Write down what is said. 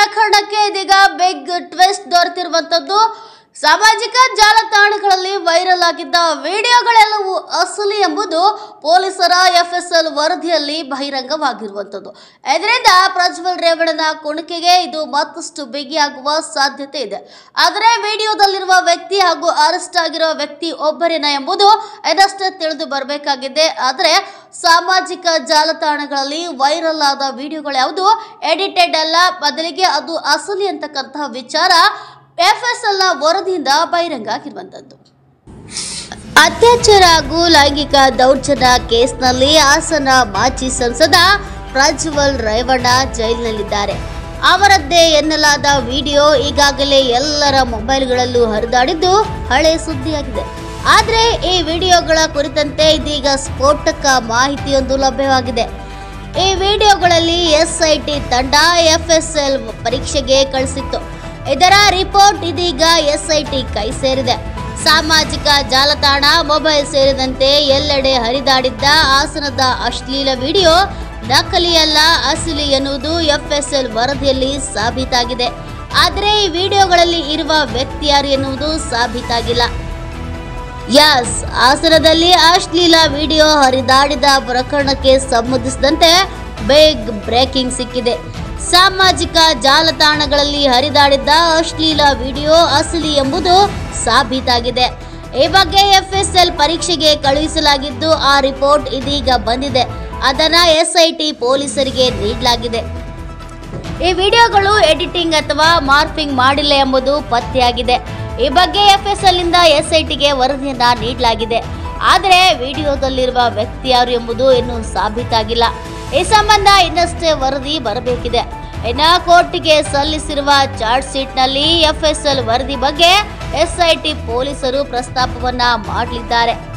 ಪ್ರಕರಣಕ್ಕೆ ಇದೀಗ big twist ದೊರೆತಿರುವಂತದ್ದು. ಸಾಮಾಜಿಕ ಜಾಲತಾಣಗಳಲ್ಲಿ ವೈರಲ್ ಆಗಿದ್ದ ವಿಡಿಯೋಗಳೆಲ್ಲವೂ ಅಸಲಿ ಎಂಬುದು ಪೊಲೀಸರ ಎಫ್ಎಸ್ಎಲ್ ವರದಿಯಲ್ಲಿ ಬಹಿರಂಗವಾಗಿರುವಂತದ್ದು. ಇದರಿಂದ ಪ್ರಜ್ವಲ್ ರೇವಣ್ಣನ ಕುಣಿಕೆಗೆ ಇದು ಮತ್ತಷ್ಟು ಬಿಗಿಯಾಗುವ ಸಾಧ್ಯತೆ ಇದೆ. ಆದರೆ ವಿಡಿಯೋದಲ್ಲಿರುವ ವ್ಯಕ್ತಿ ಹಾಗೂ ಅರೆಸ್ಟ್ ಆಗಿರುವ ವ್ಯಕ್ತಿ ಒಬ್ಬರೇನ ಎಂಬುದು ಇದಷ್ಟೇ ತಿಳಿದು ಬರಬೇಕಾಗಿದೆ. ಆದರೆ ಸಾಮಾಜಿಕ ಜಾಲತಾಣಗಳಲ್ಲಿ ವೈರಲ್ ಆದ ವಿಡಿಯೋಗಳು ಯಾವುದು ಎಡಿಟೆಡ್ ಅಲ್ಲ, ಬದಲಿಗೆ ಅದು ಅಸಲಿ ಅಂತಕ್ಕಂತಹ ವಿಚಾರ ಎಫ್ಎಸ್ಎಲ್ನ ವರದಿಯಿಂದ ಬಹಿರಂಗ ಆಗಿರುವಂತದ್ದು. ಅತ್ಯಾಚಾರ ಹಾಗೂ ಲೈಂಗಿಕ ದೌರ್ಜನ್ಯ ಕೇಸ್ನಲ್ಲಿ ಹಾಸನ ಮಾಜಿ ಸಂಸದ ಪ್ರಜ್ವಲ್ ರೇವಣ್ಣ ಜೈಲಿನಲ್ಲಿದ್ದಾರೆ. ಅವರದ್ದೇ ಎನ್ನಲಾದ ವಿಡಿಯೋ ಈಗಾಗಲೇ ಎಲ್ಲರ ಮೊಬೈಲ್ಗಳಲ್ಲೂ ಹರಿದಾಡಿದ್ದು ಹಳೆ ಸುದ್ದಿಯಾಗಿದೆ. ಆದರೆ ಈ ವಿಡಿಯೋಗಳ ಕುರಿತಂತೆ ಇದೀಗ ಸ್ಫೋಟಕ ಮಾಹಿತಿಯೊಂದು ಲಭ್ಯವಾಗಿದೆ. ಈ ವಿಡಿಯೋಗಳಲ್ಲಿ ಎಸ್ಐಟಿ ತಂಡ ಎಫ್ಎಸ್ಎಲ್ ಪರೀಕ್ಷೆಗೆ ಕಳಿಸಿತ್ತು. ಇದರ ರಿಪೋರ್ಟ್ ಇದೀಗ ಎಸ್ಐಟಿ ಕೈ ಸೇರಿದೆ. ಸಾಮಾಜಿಕ ಜಾಲತಾಣ, ಮೊಬೈಲ್ ಸೇರಿದಂತೆ ಎಲ್ಲೆಡೆ ಹರಿದಾಡಿದ್ದ ಹಾಸನದ ಅಶ್ಲೀಲ ವಿಡಿಯೋ ನಕಲಿಯಲ್ಲ, ಅಸಲಿ ಎನ್ನುವುದು ಎಫ್ಎಸ್ಎಲ್ ವರದಿಯಲ್ಲಿ ಸಾಬೀತಾಗಿದೆ. ಆದರೆ ಈ ವಿಡಿಯೋಗಳಲ್ಲಿ ಇರುವ ವ್ಯಕ್ತಿ ಯಾರು ಎನ್ನುವುದು ಸಾಬೀತಾಗಿಲ್ಲ. ಹಾಸನದಲ್ಲಿ ಅಶ್ಲೀಲ ವಿಡಿಯೋ ಹರಿದಾಡಿದ ಪ್ರಕರಣಕ್ಕೆ ಸಂಬಂಧಿಸಿದಂತೆ ಬಿಗ್ ಬ್ರೇಕಿಂಗ್ ಸಿಕ್ಕಿದೆ. ಸಾಮಾಜಿಕ ಜಾಲತಾಣಗಳಲ್ಲಿ ಹರಿದಾಡಿದ್ದ ಅಶ್ಲೀಲ ವಿಡಿಯೋ ಅಸಲಿ ಎಂಬುದು ಸಾಬೀತಾಗಿದೆ. ಈ ಬಗ್ಗೆ ಎಫ್ಎಸ್ಎಲ್ ಪರೀಕ್ಷೆಗೆ ಕಳುಹಿಸಲಾಗಿದ್ದು ಆ ರಿಪೋರ್ಟ್ ಇದೀಗ ಬಂದಿದೆ. ಅದನ್ನ ಎಸ್ಐಟಿ ಪೊಲೀಸರಿಗೆ ನೀಡಲಾಗಿದೆ. ಈ ವಿಡಿಯೋಗಳು ಎಡಿಟಿಂಗ್ ಅಥವಾ ಮಾರ್ಫಿಂಗ್ ಮಾಡಿಲ್ಲ ಎಂಬುದು ಪತ್ತೆಯಾಗಿದೆ. ಈ ಬಗ್ಗೆ ಎಫ್ಎಸ್ಎಲ್ ಇಂದ ಎಸ್ಐಟಿಗೆ ವರದಿಯನ್ನ ನೀಡಲಾಗಿದೆ. ಆದರೆ ವಿಡಿಯೋದಲ್ಲಿರುವ ವ್ಯಕ್ತಿ ಯಾರು ಎಂಬುದು ಇನ್ನೂ ಸಾಬೀತಾಗಿಲ್ಲ. ಈ ಸಂಬಂಧ ಇನ್ನಷ್ಟೇ ವರದಿ ಬರಬೇಕಿದೆ. ಇನ್ನು ಕೋರ್ಟಿಗೆ ಸಲ್ಲಿಸಿರುವ ಚಾರ್ಜ್ ಶೀಟ್ನಲ್ಲಿ ಎಫ್ಎಸ್ಎಲ್ ವರದಿ ಬಗ್ಗೆ ಎಸ್ಐಟಿ ಪೊಲೀಸರು ಪ್ರಸ್ತಾಪವನ್ನ ಮಾಡಲಿದ್ದಾರೆ.